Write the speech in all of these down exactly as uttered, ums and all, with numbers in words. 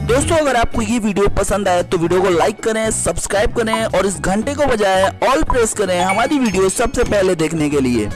दोस्तों अगर आपको ये वीडियो पसंद आए तो वीडियो को लाइक करें, सब्सक्राइब करें और इस घंटे को बजाय ऑल प्रेस करें हमारी वीडियो सबसे पहले देखने के लिए।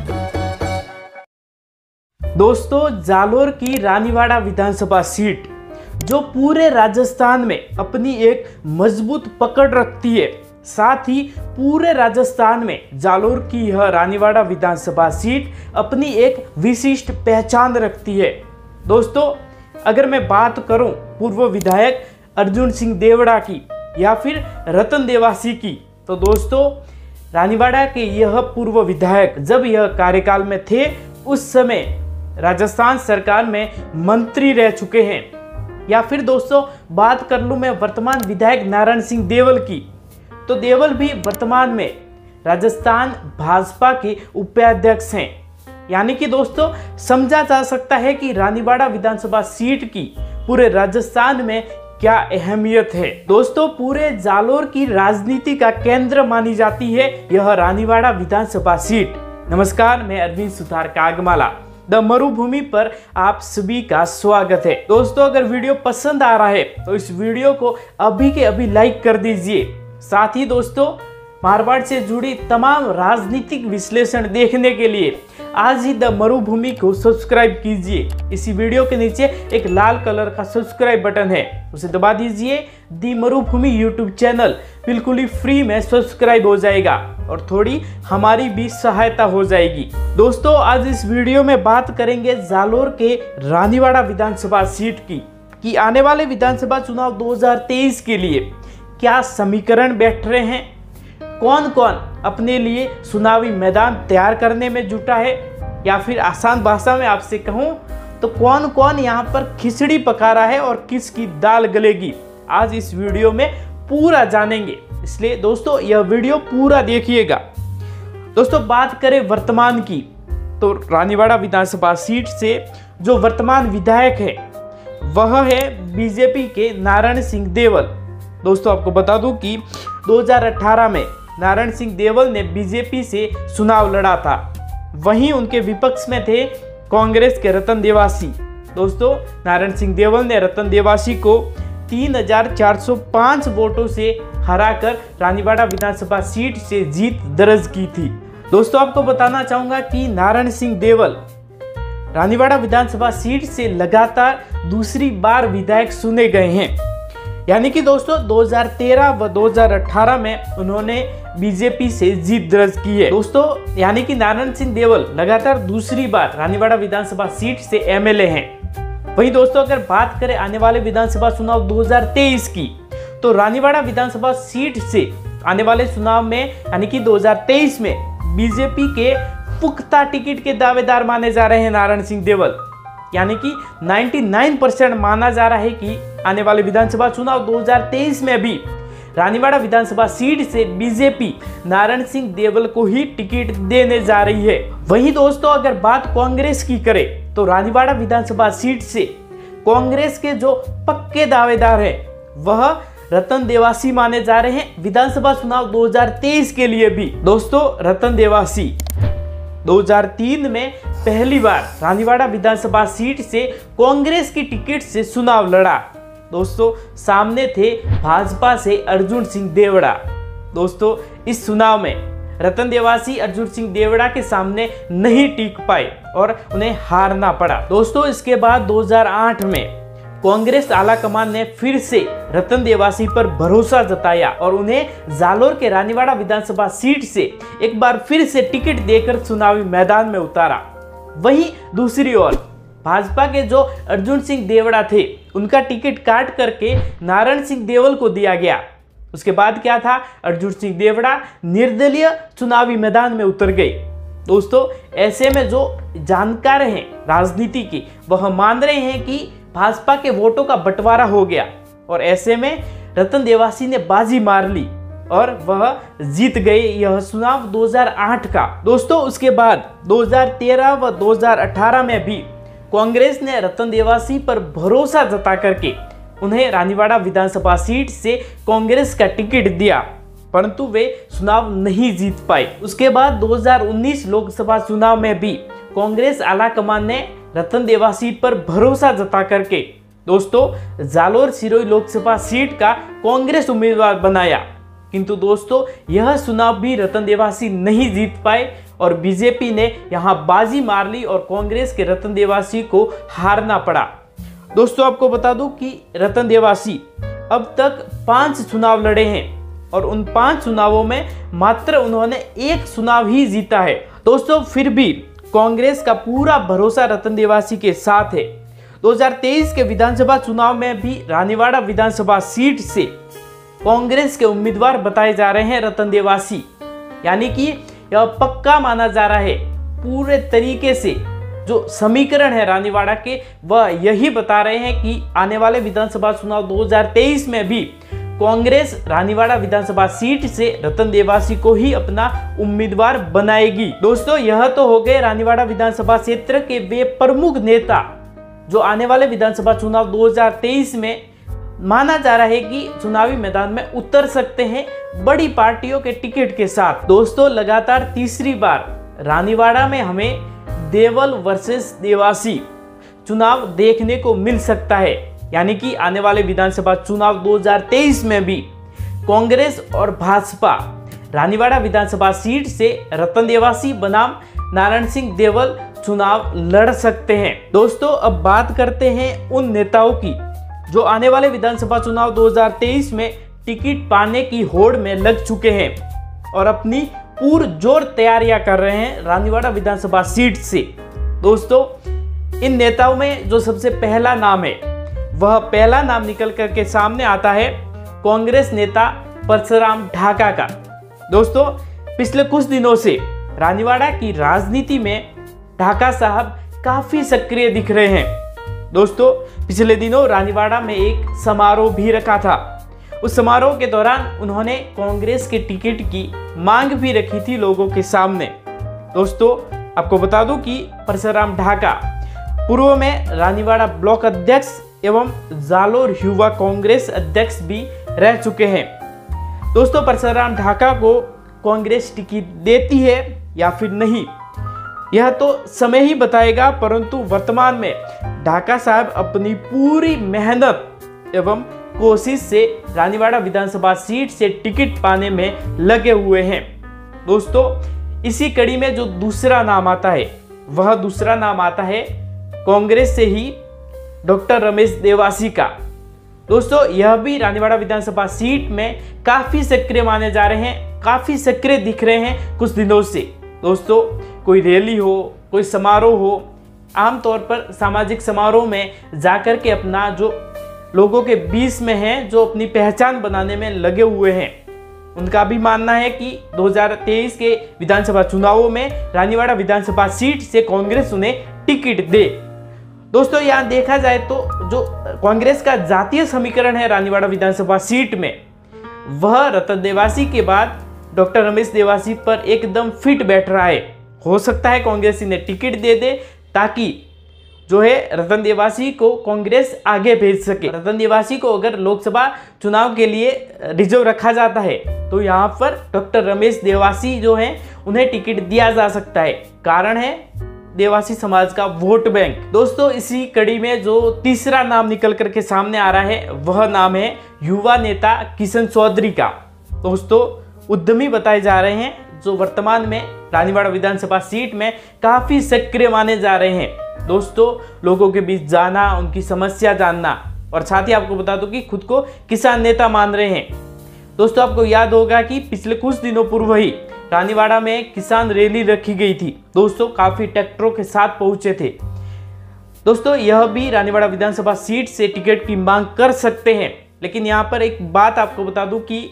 दोस्तों जालोर की रानीवाड़ा विधानसभा सीट जो पूरे राजस्थान में अपनी एक मजबूत पकड़ रखती है, साथ ही पूरे राजस्थान में जालोर की यह रानीवाड़ा विधानसभा सीट अपनी एक विशिष्ट पहचान रखती है। दोस्तों अगर मैं बात करूं पूर्व विधायक अर्जुन सिंह देवड़ा की या फिर रतन देवासी की, तो दोस्तों रानीवाड़ा के यह पूर्व विधायक जब यह कार्यकाल में थे उस समय राजस्थान सरकार में मंत्री रह चुके हैं। या फिर दोस्तों बात कर लूं मैं वर्तमान विधायक नारायण सिंह देवल की, तो देवल भी वर्तमान में राजस्थान भाजपा के उपाध्यक्ष हैं। यानी कि दोस्तों समझा जा सकता है कि रानीवाड़ा विधानसभा सीट की पूरे राजस्थान में क्या अहमियत है। दोस्तों पूरे जालोर की राजनीति का केंद्र मानी जाती है यह रानीवाड़ा विधानसभा सीट। नमस्कार, मैं अरविंद सुतार कागमाला द मरुभूमि पर आप सभी का स्वागत है। दोस्तों अगर वीडियो पसंद आ रहा है तो इस वीडियो को अभी के अभी लाइक कर दीजिए। साथ ही दोस्तों मारवाड़ से जुड़ी तमाम राजनीतिक विश्लेषण देखने के लिए आज ही द मरुभूमि को सब्सक्राइब कीजिए। इसी वीडियो के नीचे एक लाल कलर का सब्सक्राइब बटन है, उसे दबा दीजिए। द मरुभूमि यूट्यूब चैनल बिल्कुल ही फ्री में सब्सक्राइब हो जाएगा और थोड़ी हमारी भी सहायता हो जाएगी। दोस्तों आज इस वीडियो में बात करेंगे जालोर के रानीवाड़ा विधानसभा सीट की कि आने वाले विधानसभा चुनाव दो हज़ार तेईस के लिए क्या समीकरण बैठ रहे हैं, कौन कौन अपने लिए चुनावी मैदान तैयार करने में जुटा है, या फिर आसान भाषा में आपसे कहूं तो कौन कौन यहां पर खिचड़ी पका रहा है और किसकी दाल गलेगी, आज इस वीडियो में पूरा जानेंगे। इसलिए दोस्तों यह वीडियो पूरा देखिएगा। दोस्तों बात करें वर्तमान की, तो रानीवाड़ा विधानसभा सीट से जो वर्तमान विधायक है वह है बीजेपी के नारायण सिंह देवल। दोस्तों आपको बता दूं कि दो हज़ार अठारह में नारायण सिंह देवल ने बीजेपी से चुनाव लड़ा था, वहीं उनके विपक्ष में थे कांग्रेस के रतन देवासी। दोस्तों नारायण सिंह देवल ने रतन देवासी को तीन हज़ार चार सौ पाँच वोटों से हराकर रानीवाड़ा विधानसभा सीट से जीत दर्ज की थी। दोस्तों आपको बताना चाहूंगा कि नारायण सिंह देवल रानीवाड़ा विधानसभा सीट से लगातार दूसरी बार विधायक चुने गए हैं। यानी कि दोस्तों दो हज़ार तेरह व दो हज़ार अठारह में उन्होंने बीजेपी से जीत दर्ज की है। दोस्तों यानी कि नारायण सिंह देवल लगातार दूसरी बार रानीवाड़ा विधानसभा सीट से एमएलए हैं। वहीं दोस्तों अगर बात करें आने वाले विधानसभा चुनाव दो हज़ार तेईस की, तो रानीवाड़ा विधानसभा सीट से आने वाले चुनाव में यानी कि दो हज़ार तेईस में बीजेपी के पुख्ता टिकट के दावेदार माने जा रहे हैं नारायण सिंह देवल। यानी कि निन्यानवे परसेंट माना जा रहा है कि आने वाले विधानसभा चुनाव दो हज़ार तेईस में भी रानीवाड़ा विधानसभा सीट से बीजेपी नारायण सिंह देवल को ही टिकट देने जा रही है। वहीं दोस्तों अगर बात कांग्रेस की करें तो रानीवाड़ा विधानसभा सीट से कांग्रेस के जो पक्के दावेदार हैं वह रतन देवासी माने जा रहे हैं विधानसभा चुनाव दो हज़ार तेईस के लिए भी। दोस्तों रतन देवासी दो हज़ार तीन में पहली बार रानीवाड़ा विधानसभा सीट से कांग्रेस की टिकट से चुनाव लड़ा। दोस्तों सामने थे भाजपा से अर्जुन सिंह देवड़ा। दोस्तों इस चुनाव में रतन देवासी अर्जुन सिंह देवड़ा के सामने नहीं टिक पाए और उन्हें हारना पड़ा। दोस्तों इसके बाद दो हज़ार आठ में कांग्रेस आलाकमान ने फिर से रतन देवासी पर भरोसा जताया और उन्हें जालोर के रानीवाड़ा विधानसभा सीट से एक बार फिर से टिकट देकर चुनावी मैदान में उतारा। वहीं दूसरी ओर भाजपा के जो अर्जुन सिंह देवड़ा थे उनका टिकट काट करके नारायण सिंह देवल को दिया गया। उसके बाद क्या था, अर्जुन सिंह देवड़ा निर्दलीय चुनावी मैदान में उतर गए। दोस्तों ऐसे में जो जानकार हैं राजनीति की वह मान रहे हैं कि भाजपा के वोटों का बंटवारा हो गया और ऐसे में रतन देवासी ने बाजी मार ली और वह जीत गए यह चुनाव दो हज़ार आठ का। दोस्तों उसके बाद दो हज़ार तेरह व दो हज़ार अठारह में भी कांग्रेस ने रतन देवासी पर भरोसा जता करके उन्हें रानीवाड़ा विधानसभा सीट से कांग्रेस का टिकट दिया, परंतु वे चुनाव नहीं जीत पाए। उसके बाद दो हज़ार उन्नीस लोकसभा चुनाव में भी कांग्रेस आलाकमान ने रतन देवासी पर भरोसा जता करके दोस्तों जालोर सिरोही लोकसभा सीट का कांग्रेस उम्मीदवार बनाया, किंतु दोस्तों यह चुनाव भी रतन देवासी नहीं जीत पाए और बीजेपी ने यहां बाजी मार ली और कांग्रेस के रतन देवासी को हारना पड़ा। दोस्तों आपको बता दूं कि रतन देवासी अब तक पांच चुनाव लड़े हैं और उन पांच चुनावों में मात्र उन्होंने एक चुनाव ही जीता है। दोस्तों फिर भी कांग्रेस का पूरा भरोसा रतन देवासी के साथ है। दो हज़ार तेईस के विधानसभा चुनाव में भी रानीवाड़ा विधानसभा सीट से कांग्रेस के उम्मीदवार बताए जा रहे हैं रतन देवासी, यानी कि यह पक्का माना जा रहा है। पूरे तरीके से जो समीकरण है रानीवाड़ा के वह यही बता रहे हैं कि आने वाले विधानसभा चुनाव दो हज़ार तेईस में भी कांग्रेस रानीवाड़ा विधानसभा सीट से रतन देवासी को ही अपना उम्मीदवार बनाएगी। दोस्तों यह तो हो गए रानीवाड़ा विधानसभा क्षेत्र के वे प्रमुख नेता जो आने वाले विधानसभा चुनाव दो हज़ार तेईस में माना जा रहा है कि चुनावी मैदान में उतर सकते हैं बड़ी पार्टियों के टिकट के साथ। दोस्तों लगातार तीसरी बार रानीवाड़ा में हमें देवल वर्सेस देवासी चुनाव देखने को मिल सकता है, यानी कि आने वाले विधानसभा चुनाव दो हज़ार तेईस में भी कांग्रेस और भाजपा रानीवाड़ा विधानसभा सीट से रतन देवासी बनाम नारायण सिंह देवल चुनाव लड़ सकते हैं। दोस्तों अब बात करते हैं उन नेताओं की जो आने वाले विधानसभा चुनाव दो हज़ार तेईस में टिकट पाने की होड़ में लग चुके हैं और अपनी पुरजोर तैयारियां कर रहे हैं रानीवाड़ा विधानसभा सीट से। दोस्तों इन नेताओं में जो सबसे पहला नाम है वह पहला नाम निकल करके सामने आता है कांग्रेस नेता परसराम ढाका का। दोस्तों पिछले कुछ दिनों से रानीवाड़ा की राजनीति में ढाका साहब काफी सक्रिय दिख रहे हैं। दोस्तों पिछले दिनों रानीवाड़ा में एक समारोह भी रखा था। उस समारोह के दौरान उन्होंने कांग्रेस के टिकट की मांग भी रखी थी लोगों के सामने। दोस्तों आपको बता दूं कि परसराम ढाका पूर्व में रानीवाड़ा ब्लॉक अध्यक्ष एवं जालोर युवा कांग्रेस अध्यक्ष भी रह चुके हैं। दोस्तों परसराम ढाका को कांग्रेस टिकट देती है या फिर नहीं यह तो समय ही बताएगा, परंतु वर्तमान में ढाका साहब अपनी पूरी मेहनत एवं कोशिश से रानीवाड़ा विधानसभा सीट से टिकट पाने में लगे हुए हैं। दोस्तों इसी कड़ी में जो दूसरा नाम आता है वह दूसरा नाम आता है कांग्रेस से ही डॉक्टर रमेश देवासी का। दोस्तों यह भी रानीवाड़ा विधानसभा सीट में काफी सक्रिय माने जा रहे हैं, काफी सक्रिय दिख रहे हैं कुछ दिनों से। दोस्तों कोई रैली हो, कोई समारोह हो, आमतौर पर सामाजिक समारोह में जाकर के अपना जो लोगों के बीच में हैं जो अपनी पहचान बनाने में लगे हुए हैं, उनका भी मानना है कि दो हज़ार तेईस के विधानसभा चुनावों में रानीवाड़ा विधानसभा सीट से कांग्रेस उन्हें टिकट दे। दोस्तों यहाँ देखा जाए तो जो कांग्रेस का जातीय समीकरण है रानीवाड़ा विधानसभा सीट में वह रतन देवासी के बाद डॉक्टर रमेश देवासी पर एकदम फिट बैठ रहा है। हो सकता है कांग्रेस इन्हें टिकट दे दे ताकि जो है रतन देवासी को कांग्रेस आगे भेज सके। रतन देवासी को अगर लोकसभा चुनाव के लिए रिजर्व रखा जाता है तो यहाँ पर डॉक्टर रमेश देवासी जो हैं उन्हें टिकट दिया जा सकता है। कारण है देवासी समाज का वोट बैंक। दोस्तों इसी कड़ी में जो तीसरा नाम निकल करके सामने आ रहा है वह नाम है युवा नेता किशन चौधरी का। दोस्तों उद्यमी बताए जा रहे हैं जो वर्तमान में रानीवाड़ा विधानसभा सीट में काफी सक्रिय माने जा रहे हैं। दोस्तों लोगों के बीच जाना, उनकी समस्या जानना और साथ ही आपको बता दूं कि खुद को किसान नेता मान रहे हैं। दोस्तों आपको याद होगा कि पिछले कुछ दिनों पूर्व ही रानीवाड़ा में किसान रैली रखी गई थी। दोस्तों काफी ट्रैक्टरों के साथ पहुंचे थे। दोस्तों यह भी रानीवाड़ा विधानसभा सीट से टिकट की मांग कर सकते हैं, लेकिन यहाँ पर एक बात आपको बता दूं कि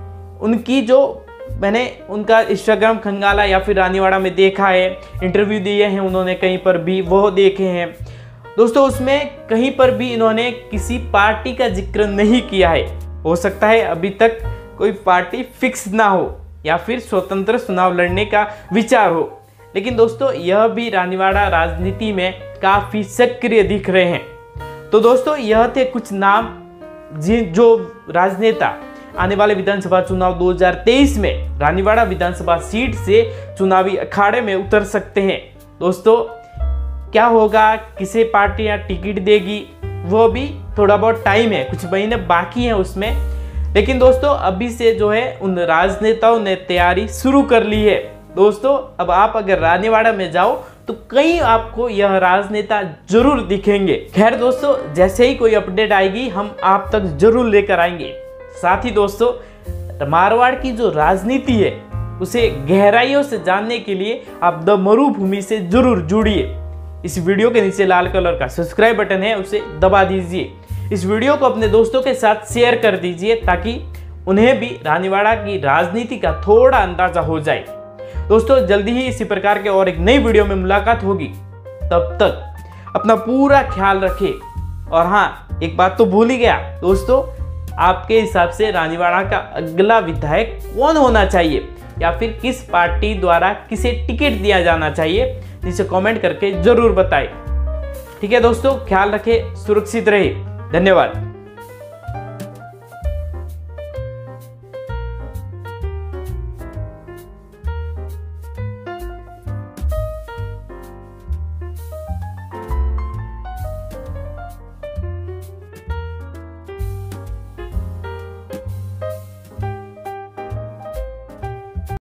उनकी जो मैंने उनका इंस्टाग्राम खंगाला या फिर रानीवाड़ा में देखा है, इंटरव्यू दिए हैं उन्होंने कहीं पर भी, वो देखे हैं। दोस्तों उसमें कहीं पर भी इन्होंने किसी पार्टी का जिक्र नहीं किया है। हो सकता है अभी तक कोई पार्टी फिक्स ना हो या फिर स्वतंत्र चुनाव लड़ने का विचार हो, लेकिन दोस्तों यह भी रानीवाड़ा राजनीति में काफी सक्रिय दिख रहे हैं। तो दोस्तों यह थे कुछ नाम जिन जो राजनेता आने वाले विधानसभा चुनाव दो हज़ार तेईस में रानीवाड़ा विधानसभा सीट से चुनावी अखाड़े में उतर सकते हैं। दोस्तों क्या होगा, किसे पार्टियां टिकट देगी, वो भी थोड़ा बहुत टाइम है, कुछ महीने बाकी हैं उसमें, लेकिन दोस्तों अभी से जो है उन राजनेताओं ने तैयारी शुरू कर ली है। दोस्तों अब आप अगर रानीवाड़ा में जाओ तो कहीं आपको यह राजनेता जरूर दिखेंगे। खैर दोस्तों, जैसे ही कोई अपडेट आएगी हम आप तक जरूर लेकर आएंगे। साथ ही दोस्तों मारवाड़ की जो राजनीति है उसे गहराइयों से जानने के लिए आप द मरुभूमि से जरूर जुड़िए। इस वीडियो के नीचे लाल कलर का सब्सक्राइब बटन है, उसे दबा दीजिए। इस वीडियो को अपने दोस्तों के साथ शेयर कर दीजिए ताकि उन्हें भी रानीवाड़ा की राजनीति का थोड़ा अंदाजा हो जाए। दोस्तों जल्दी ही इसी प्रकार के और एक नई वीडियो में मुलाकात होगी। तब तक अपना पूरा ख्याल रखें। और हाँ, एक बात तो भूल ही गया दोस्तों, आपके हिसाब से रानीवाड़ा का अगला विधायक कौन होना चाहिए या फिर किस पार्टी द्वारा किसे टिकट दिया जाना चाहिए, नीचे कमेंट करके जरूर बताएं। ठीक है दोस्तों, ख्याल रखें, सुरक्षित रहे। धन्यवाद।